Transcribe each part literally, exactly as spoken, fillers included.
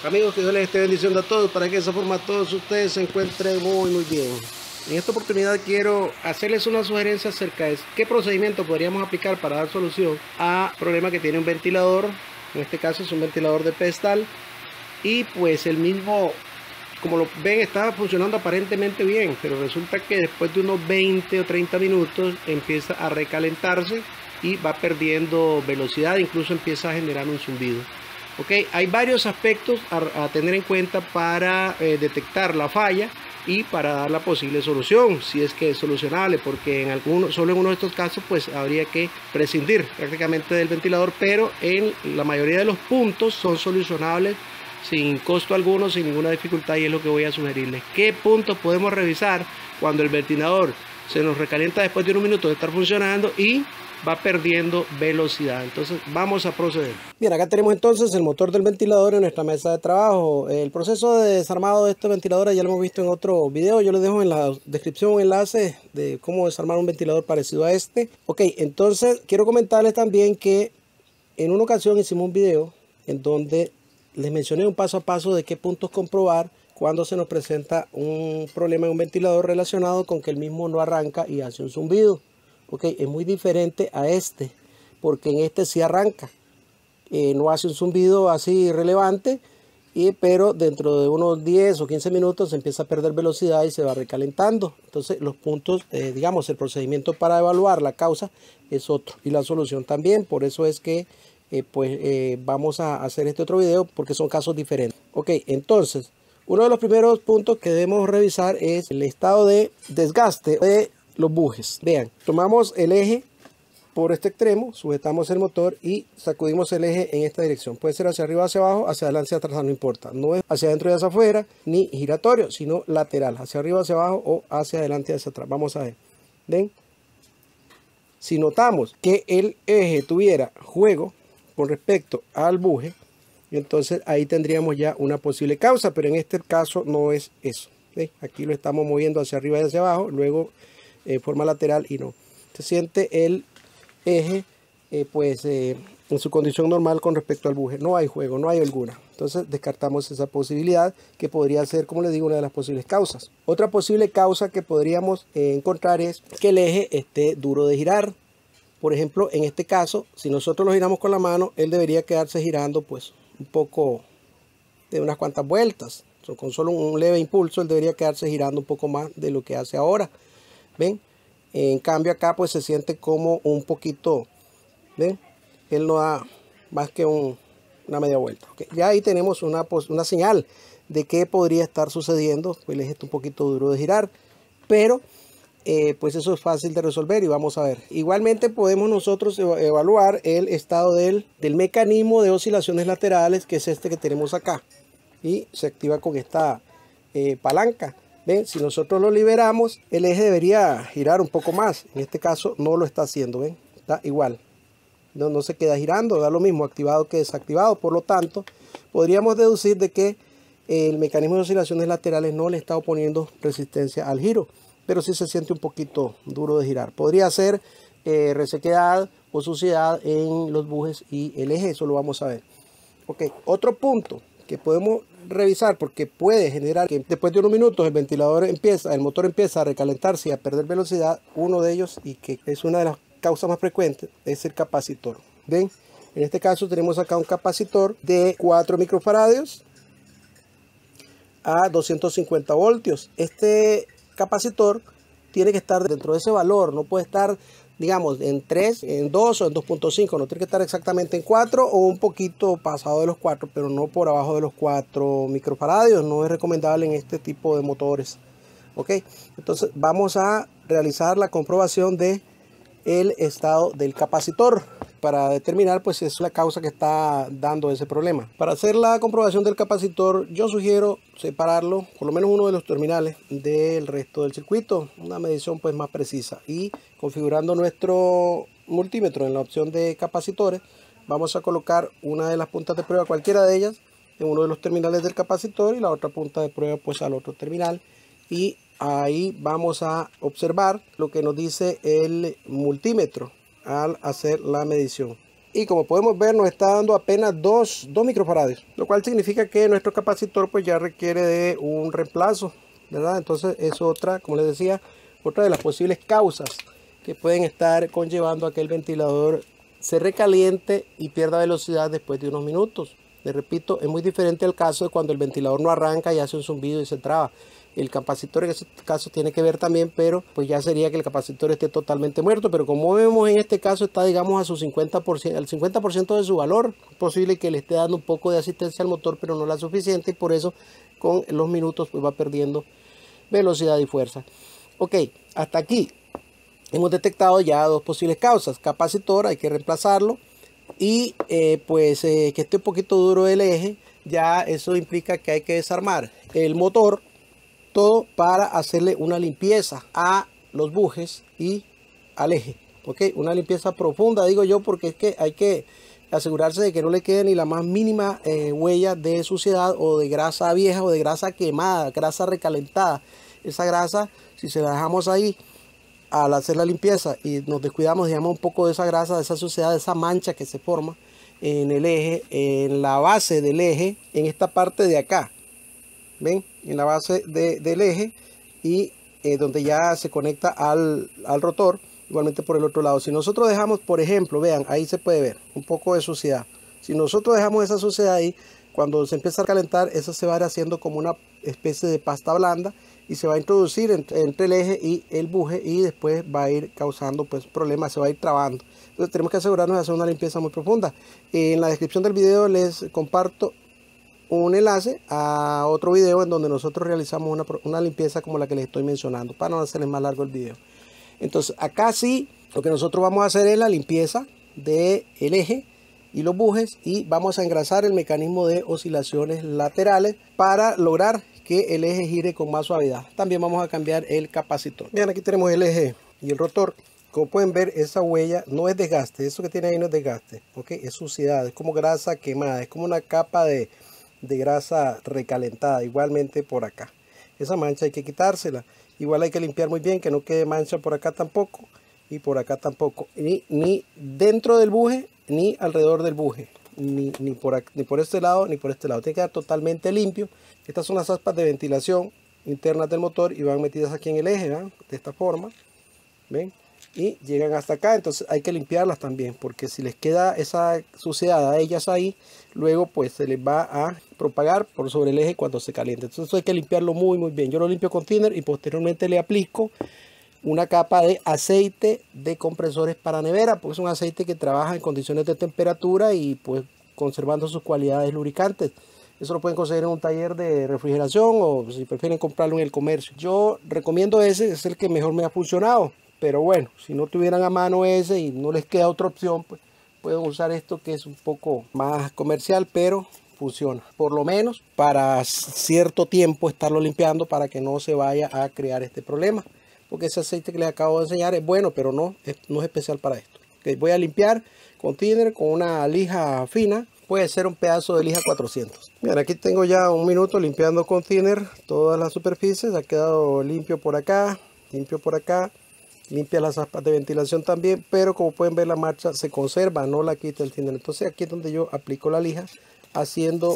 Amigos, que Dios les esté bendiciendo a todos para que de esa forma todos ustedes se encuentren muy muy bien. En esta oportunidad quiero hacerles una sugerencia acerca de qué procedimiento podríamos aplicar para dar solución a problema que tiene un ventilador. En este caso es un ventilador de pedestal y pues el mismo, como lo ven, estaba funcionando aparentemente bien, pero resulta que después de unos veinte o treinta minutos empieza a recalentarse y va perdiendo velocidad, incluso empieza a generar un zumbido. Ok, hay varios aspectos a, a tener en cuenta para eh, detectar la falla y para dar la posible solución, si es que es solucionable, porque en algunos, solo en uno de estos casos pues habría que prescindir prácticamente del ventilador, pero en la mayoría de los puntos son solucionables sin costo alguno, sin ninguna dificultad, y es lo que voy a sugerirles. ¿Qué puntos podemos revisar cuando el ventilador se nos recalienta después de un minuto de estar funcionando y va perdiendo velocidad? Entonces vamos a proceder. Bien, acá tenemos entonces el motor del ventilador en nuestra mesa de trabajo. El proceso de desarmado de este ventilador ya lo hemos visto en otro video. Yo les dejo en la descripción un enlace de cómo desarmar un ventilador parecido a este. Ok, entonces quiero comentarles también que en una ocasión hicimos un video en donde les mencioné un paso a paso de qué puntos comprobar cuando se nos presenta un problema en un ventilador relacionado con que el mismo no arranca y hace un zumbido. Ok, es muy diferente a este, porque en este sí arranca, eh, no hace un zumbido así relevante, y, pero dentro de unos diez o quince minutos empieza a perder velocidad y se va recalentando. Entonces los puntos, eh, digamos, el procedimiento para evaluar la causa es otro y la solución también. Por eso es que eh, pues eh, vamos a hacer este otro video, porque son casos diferentes. Ok, entonces uno de los primeros puntos que debemos revisar es el estado de desgaste de los bujes. Vean, tomamos el eje por este extremo, sujetamos el motor y sacudimos el eje en esta dirección. Puede ser hacia arriba, hacia abajo, hacia adelante, hacia atrás, no importa. No es hacia adentro y hacia afuera, ni giratorio, sino lateral, hacia arriba, hacia abajo o hacia adelante y hacia atrás. Vamos a ver. ¿Ven? Si notamos que el eje tuviera juego con respecto al buje, entonces ahí tendríamos ya una posible causa, pero en este caso no es eso. ¿Ven? Aquí lo estamos moviendo hacia arriba y hacia abajo, luego en eh, forma lateral y no. Se siente el eje eh, pues eh, en su condición normal con respecto al buje. No hay juego, no hay holgura. Entonces descartamos esa posibilidad, que podría ser, como les digo, una de las posibles causas. Otra posible causa que podríamos eh, encontrar es que el eje esté duro de girar. Por ejemplo, en este caso, si nosotros lo giramos con la mano, él debería quedarse girando pues un poco de unas cuantas vueltas. So, con solo un leve impulso, él debería quedarse girando un poco más de lo que hace ahora. ¿Ven? En cambio acá pues se siente como un poquito, ¿ven? Él no da más que un, una media vuelta. ¿Okay? Ya ahí tenemos una, una señal de que podría estar sucediendo. Pues el eje está un poquito duro de girar, pero eh, pues eso es fácil de resolver y vamos a ver. Igualmente podemos nosotros evaluar el estado del, del mecanismo de oscilaciones laterales, que es este que tenemos acá, y se activa con esta eh, palanca. ¿Ven? Si nosotros lo liberamos, el eje debería girar un poco más. En este caso no lo está haciendo. ¿Ven? Está igual. No, no se queda girando, da lo mismo activado que desactivado. Por lo tanto, podríamos deducir de que el mecanismo de oscilaciones laterales no le está oponiendo resistencia al giro, pero sí se siente un poquito duro de girar. Podría ser eh, resequedad o suciedad en los bujes y el eje. Eso lo vamos a ver. Ok, otro punto que podemos revisar, porque puede generar que después de unos minutos el ventilador empieza, el motor empieza a recalentarse y a perder velocidad. Uno de ellos, y que es una de las causas más frecuentes, es el capacitor. ¿Ven? En este caso tenemos acá un capacitor de cuatro microfaradios a doscientos cincuenta voltios. Este capacitor tiene que estar dentro de ese valor, no puede estar, digamos, en tres, en dos o en dos punto cinco, no tiene que estar exactamente en cuatro o un poquito pasado de los cuatro, pero no por abajo de los cuatro microfaradios. No es recomendable en este tipo de motores. Ok, entonces vamos a realizar la comprobación de el estado del capacitor para determinar pues si es la causa que está dando ese problema. Para hacer la comprobación del capacitor, yo sugiero separarlo, por lo menos uno de los terminales, del resto del circuito, una medición pues más precisa. Y configurando nuestro multímetro en la opción de capacitores, vamos a colocar una de las puntas de prueba, cualquiera de ellas, en uno de los terminales del capacitor y la otra punta de prueba pues al otro terminal, y ahí vamos a observar lo que nos dice el multímetro al hacer la medición. y como podemos ver nos está dando apenas dos microfarados, lo cual significa que nuestro capacitor pues ya requiere de un reemplazo, ¿verdad? Entonces es otra, como les decía, otra de las posibles causas que pueden estar conllevando a que el ventilador se recaliente y pierda velocidad después de unos minutos. Les repito, es muy diferente el caso de cuando el ventilador no arranca y hace un zumbido y se traba. El capacitor en ese caso tiene que ver también, pero pues ya sería que el capacitor esté totalmente muerto. Pero como vemos en este caso está, digamos, a su cincuenta por ciento, al cincuenta por ciento de su valor. Es posible que le esté dando un poco de asistencia al motor, pero no la suficiente, y por eso con los minutos pues va perdiendo velocidad y fuerza. Ok, hasta aquí hemos detectado ya dos posibles causas. Capacitor, hay que reemplazarlo, y eh, pues eh, que esté un poquito duro el eje, ya eso implica que hay que desarmar el motor, todo para hacerle una limpieza a los bujes y al eje. Ok, una limpieza profunda, digo yo, porque es que hay que asegurarse de que no le quede ni la más mínima eh, huella de suciedad o de grasa vieja o de grasa quemada, grasa recalentada. Esa grasa, si se la dejamos ahí al hacer la limpieza y nos descuidamos, dejamos un poco de esa grasa, de esa suciedad, de esa mancha que se forma en el eje, en la base del eje, en esta parte de acá, ven, en la base de, del eje, y eh, donde ya se conecta al, al rotor, igualmente por el otro lado. Si nosotros dejamos, por ejemplo, vean, ahí se puede ver un poco de suciedad. Si nosotros dejamos esa suciedad ahí, cuando se empieza a calentar, eso se va a ir haciendo como una especie de pasta blanda y se va a introducir entre, entre el eje y el buje, y después va a ir causando pues problemas, se va a ir trabando. Entonces tenemos que asegurarnos de hacer una limpieza muy profunda. En la descripción del video les comparto un enlace a otro video en donde nosotros realizamos una, una limpieza como la que les estoy mencionando, para no hacerles más largo el video. Entonces acá sí, lo que nosotros vamos a hacer es la limpieza del eje y los bujes, y vamos a engrasar el mecanismo de oscilaciones laterales para lograr que el eje gire con más suavidad. También vamos a cambiar el capacitor. Bien, aquí tenemos el eje y el rotor. Como pueden ver, esa huella no es desgaste, eso que tiene ahí no es desgaste, ¿ok? Es suciedad, es como grasa quemada, es como una capa de, de grasa recalentada. Igualmente por acá, esa mancha hay que quitársela. Igual hay que limpiar muy bien, que no quede mancha por acá tampoco, y por acá tampoco, ni, ni dentro del buje, ni alrededor del buje, ni, ni, por acá, ni por este lado, ni por este lado. Tiene que quedar totalmente limpio. Estas son las aspas de ventilación internas del motor y van metidas aquí en el eje, ¿verdad? De esta forma, ¿ven? Y llegan hasta acá. Entonces hay que limpiarlas también, porque si les queda esa suciedad a ellas ahí, luego pues se les va a propagar por sobre el eje cuando se caliente. Entonces hay que limpiarlo muy muy bien. Yo lo limpio con thinner y posteriormente le aplico una capa de aceite de compresores para nevera, porque es un aceite que trabaja en condiciones de temperatura y pues conservando sus cualidades lubricantes. Eso lo pueden conseguir en un taller de refrigeración, o si prefieren comprarlo en el comercio. Yo recomiendo ese, es el que mejor me ha funcionado. Pero bueno, si no tuvieran a mano ese y no les queda otra opción, pues pueden usar esto, que es un poco más comercial, pero funciona. Por lo menos para cierto tiempo estarlo limpiando, para que no se vaya a crear este problema. Porque ese aceite que les acabo de enseñar es bueno, pero no es, no es especial para esto. Okay, voy a limpiar con thinner, con una lija fina. Puede ser un pedazo de lija cuatrocientos. Bien, aquí tengo ya un minuto limpiando con thinner todas las superficies. Ha quedado limpio por acá, limpio por acá. Limpia las aspas de ventilación también, pero como pueden ver la marcha se conserva, no la quita el thinner. Entonces aquí es donde yo aplico la lija, haciendo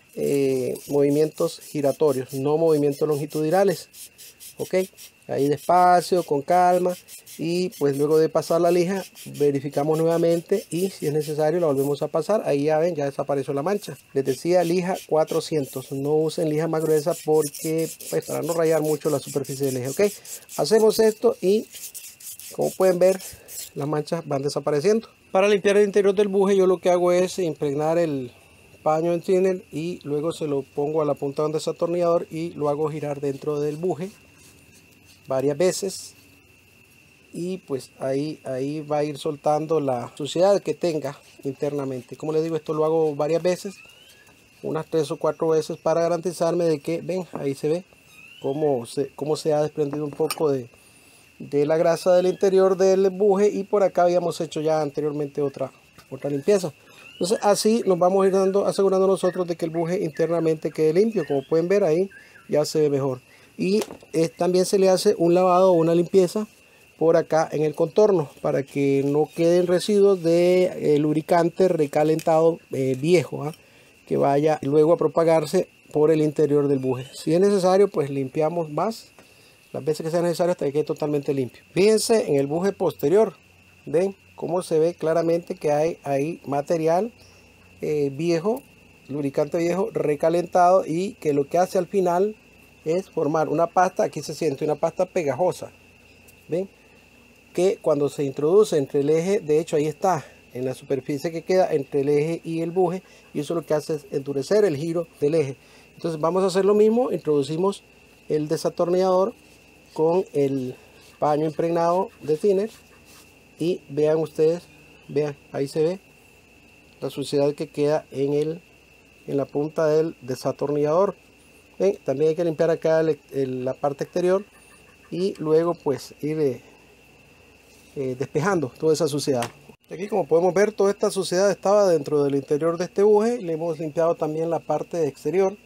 eh, movimientos giratorios, no movimientos longitudinales. Ok, ahí despacio, con calma, y pues luego de pasar la lija verificamos nuevamente, y si es necesario la volvemos a pasar. Ahí ya ven, ya desapareció la mancha. Les decía lija cuatrocientos, no usen lija más gruesa, porque pues para no rayar mucho la superficie del eje. Ok, hacemos esto y como pueden ver, las manchas van desapareciendo. Para limpiar el interior del buje, yo lo que hago es impregnar el paño en thinner y luego se lo pongo a la punta donde está el atornillador y lo hago girar dentro del buje varias veces, y pues ahí, ahí va a ir soltando la suciedad que tenga internamente. Como les digo, esto lo hago varias veces, unas tres o cuatro veces, para garantizarme de que, ven, ahí se ve cómo se, cómo se ha desprendido un poco de de la grasa del interior del buje, y por acá habíamos hecho ya anteriormente otra otra limpieza. Entonces así nos vamos a ir dando, asegurando nosotros de que el buje internamente quede limpio. Como pueden ver ahí ya se ve mejor, y eh, también se le hace un lavado o una limpieza por acá en el contorno para que no queden residuos de eh, lubricante recalentado eh, viejo, ¿eh? que vaya luego a propagarse por el interior del buje. Si es necesario, pues limpiamos más las veces que sea necesario hasta que quede totalmente limpio. Fíjense en el buje posterior, ven cómo se ve claramente que hay ahí material eh, viejo, lubricante viejo recalentado, y que lo que hace al final es formar una pasta. Aquí se siente una pasta pegajosa, ven, que cuando se introduce entre el eje, de hecho ahí está en la superficie que queda entre el eje y el buje, y eso lo que hace es endurecer el giro del eje. Entonces vamos a hacer lo mismo, introducimos el desatornillador con el paño impregnado de thinner y vean ustedes, vean, ahí se ve la suciedad que queda en el en la punta del desatornillador. ¿Ven? También hay que limpiar acá el, el, la parte exterior y luego pues ir eh, eh, despejando toda esa suciedad. Aquí, como podemos ver, toda esta suciedad estaba dentro del interior de este buje. Le hemos limpiado también la parte exterior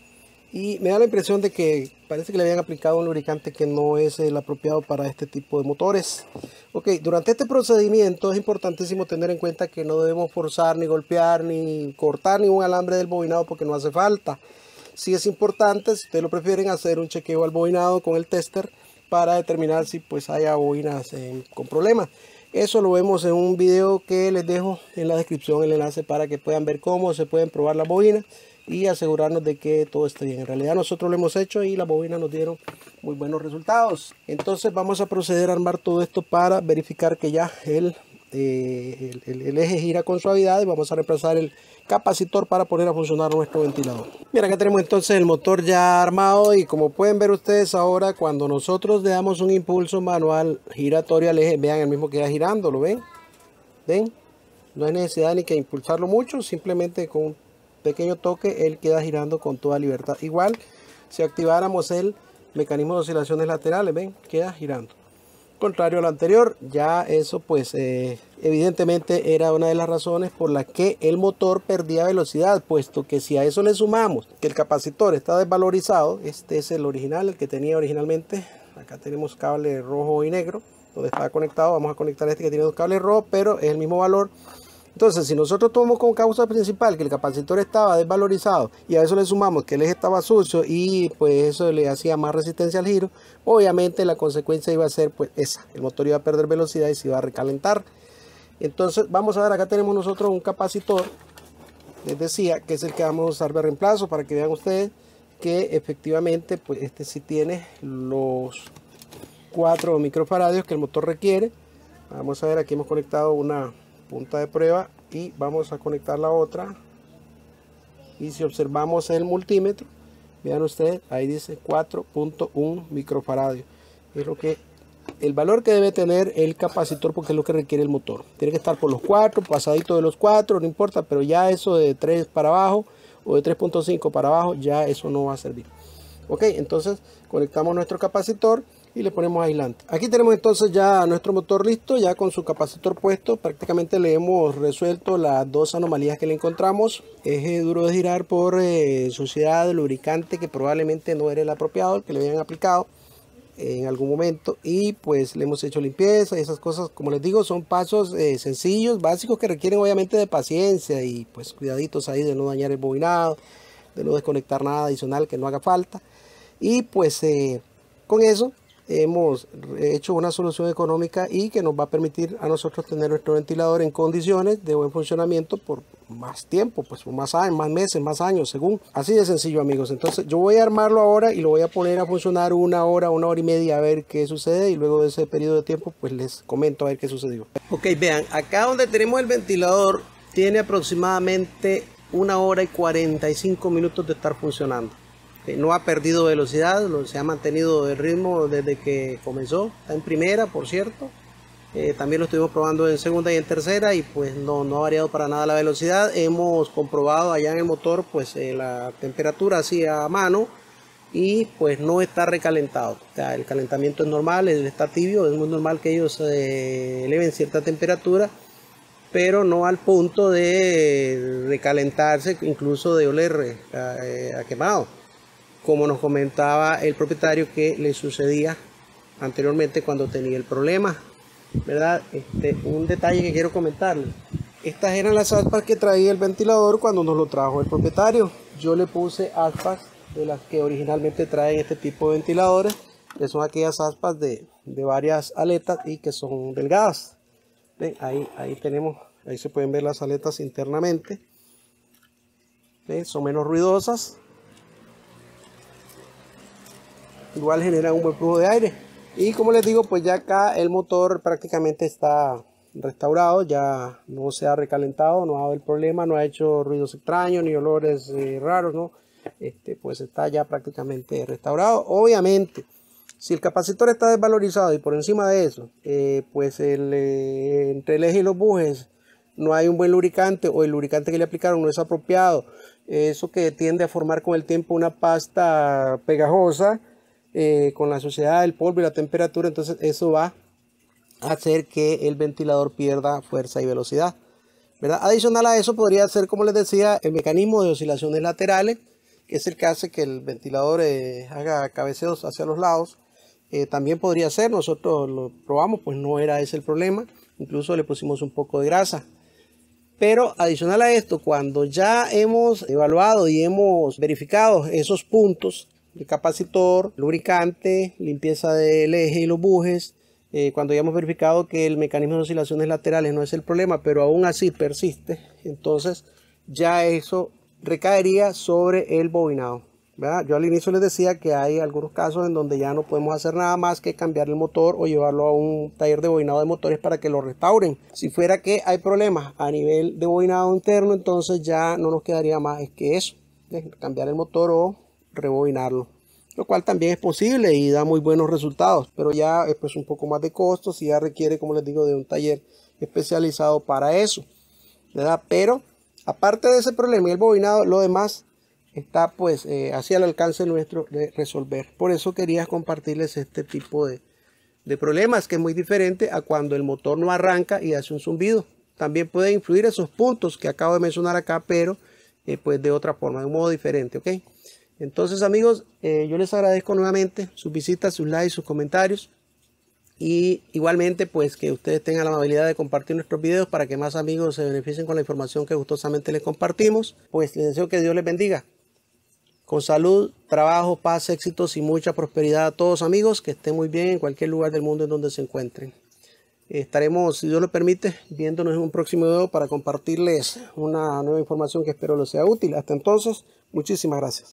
y me da la impresión de que parece que le habían aplicado un lubricante que no es el apropiado para este tipo de motores. Ok, durante este procedimiento es importantísimo tener en cuenta que no debemos forzar, ni golpear, ni cortar ningún alambre del bobinado, porque no hace falta. Sí es importante, si ustedes lo prefieren, hacer un chequeo al bobinado con el tester para determinar si pues haya bobinas eh, con problemas. Eso lo vemos en un video que les dejo en la descripción, el enlace, para que puedan ver cómo se pueden probar las bobinas y asegurarnos de que todo esté bien. En realidad nosotros lo hemos hecho y las bobinas nos dieron muy buenos resultados. Entonces vamos a proceder a armar todo esto para verificar que ya el, eh, el, el, el eje gira con suavidad, y vamos a reemplazar el capacitor para poner a funcionar nuestro ventilador. Mira, acá tenemos entonces el motor ya armado, y como pueden ver ustedes ahora, cuando nosotros le damos un impulso manual giratorio al eje, vean el mismo que va girando, ¿lo ven? ¿Ven? No hay necesidad ni que impulsarlo mucho, simplemente con un pequeño toque él queda girando con toda libertad. Igual si activáramos el mecanismo de oscilaciones laterales, ven, queda girando. Contrario a lo anterior, ya eso pues eh, evidentemente era una de las razones por las que el motor perdía velocidad, puesto que si a eso le sumamos que el capacitor está desvalorizado, este es el original, el que tenía originalmente. Acá tenemos cable rojo y negro donde está conectado. Vamos a conectar este que tiene dos cables rojos, pero es el mismo valor. Entonces, si nosotros tomamos como causa principal que el capacitor estaba desvalorizado, y a eso le sumamos que el eje estaba sucio y pues eso le hacía más resistencia al giro, obviamente la consecuencia iba a ser pues esa: el motor iba a perder velocidad y se iba a recalentar. Entonces vamos a ver, acá tenemos nosotros un capacitor, les decía, que es el que vamos a usar de reemplazo, para que vean ustedes que efectivamente pues este sí tiene los cuatro microfaradios que el motor requiere. Vamos a ver, aquí hemos conectado una punta de prueba y vamos a conectar la otra, y si observamos el multímetro, vean ustedes, ahí dice cuatro punto uno microfaradios. Es lo que el valor que debe tener el capacitor, porque es lo que requiere el motor. Tiene que estar por los cuatro, pasadito de los cuatro, no importa, pero ya eso de tres para abajo o de tres punto cinco para abajo, ya eso no va a servir. Ok, entonces conectamos nuestro capacitor y le ponemos aislante. Aquí tenemos entonces ya nuestro motor listo, ya con su capacitor puesto. Prácticamente le hemos resuelto las dos anomalías que le encontramos: eje duro de girar por eh, suciedad de lubricante que probablemente no era el apropiado, el que le habían aplicado en algún momento, y pues le hemos hecho limpieza y esas cosas. Como les digo, son pasos eh, sencillos, básicos, que requieren obviamente de paciencia y pues cuidaditos ahí de no dañar el bobinado, de no desconectar nada adicional que no haga falta. Y pues eh, con eso hemos hecho una solución económica y que nos va a permitir a nosotros tener nuestro ventilador en condiciones de buen funcionamiento por más tiempo, pues por más años, más meses, más años, según. Así de sencillo, amigos. Entonces yo voy a armarlo ahora y lo voy a poner a funcionar una hora, una hora y media, a ver qué sucede, y luego de ese periodo de tiempo pues les comento a ver qué sucedió. Ok, vean, acá donde tenemos el ventilador tiene aproximadamente una hora y cuarenta y cinco minutos de estar funcionando. No ha perdido velocidad, se ha mantenido el ritmo desde que comenzó. Está en primera, por cierto. Eh, también lo estuvimos probando en segunda y en tercera, y pues no, no ha variado para nada la velocidad. Hemos comprobado allá en el motor pues eh, la temperatura así a mano, y pues no está recalentado. O sea, el calentamiento es normal, está tibio. Es muy normal que ellos eh, eleven cierta temperatura, pero no al punto de recalentarse, incluso de oler eh, a quemado, como nos comentaba el propietario que le sucedía anteriormente cuando tenía el problema, ¿verdad? Este, un detalle que quiero comentarles. Estas eran las aspas que traía el ventilador cuando nos lo trajo el propietario. Yo le puse aspas de las que originalmente traen este tipo de ventiladores, que son aquellas aspas de, de varias aletas y que son delgadas. ¿Ven? Ahí, ahí tenemos, ahí se pueden ver las aletas internamente. ¿Ven? Son menos ruidosas. Igual generan un buen flujo de aire. Y como les digo, pues ya acá el motor prácticamente está restaurado, ya no se ha recalentado, no ha dado el problema, no ha hecho ruidos extraños ni olores eh, raros, ¿no? Este, pues está ya prácticamente restaurado. Obviamente, si el capacitor está desvalorizado y por encima de eso, eh, pues el, eh, entre el eje y los bujes no hay un buen lubricante o el lubricante que le aplicaron no es apropiado, eso que tiende a formar con el tiempo una pasta pegajosa, eh, con la suciedad, el polvo y la temperatura, entonces eso va hacer que el ventilador pierda fuerza y velocidad, ¿verdad? Adicional a eso podría ser, como les decía, el mecanismo de oscilaciones laterales, que es el que hace que el ventilador eh, haga cabeceos hacia los lados. Eh, también podría ser, nosotros lo probamos, pues no era ese el problema, incluso le pusimos un poco de grasa. Pero adicional a esto, cuando ya hemos evaluado y hemos verificado esos puntos de capacitor, lubricante, limpieza del eje y los bujes, Eh, cuando ya hemos verificado que el mecanismo de oscilaciones laterales no es el problema, pero aún así persiste, entonces ya eso recaería sobre el bobinado, ¿verdad? Yo al inicio les decía que hay algunos casos en donde ya no podemos hacer nada más que cambiar el motor o llevarlo a un taller de bobinado de motores para que lo restauren. Si fuera que hay problemas a nivel de bobinado interno, entonces ya no nos quedaría más que eso, ¿eh? Cambiar el motor o rebobinarlo, lo cual también es posible y da muy buenos resultados, pero ya es pues un poco más de costos y ya requiere, como les digo, de un taller especializado para eso, ¿verdad? Pero aparte de ese problema y el bobinado, lo demás está pues eh, hacia el alcance nuestro de resolver. Por eso quería compartirles este tipo de, de problemas, que es muy diferente a cuando el motor no arranca y hace un zumbido. También puede influir esos puntos que acabo de mencionar acá, pero eh, pues de otra forma, de un modo diferente, ¿ok? Entonces, amigos, eh, yo les agradezco nuevamente sus visitas, sus likes, sus comentarios. Y igualmente, pues que ustedes tengan la amabilidad de compartir nuestros videos para que más amigos se beneficien con la información que gustosamente les compartimos. Pues les deseo que Dios les bendiga. Con salud, trabajo, paz, éxitos y mucha prosperidad a todos, amigos. Que estén muy bien en cualquier lugar del mundo en donde se encuentren. Estaremos, si Dios lo permite, viéndonos en un próximo video para compartirles una nueva información que espero les sea útil. Hasta entonces, muchísimas gracias.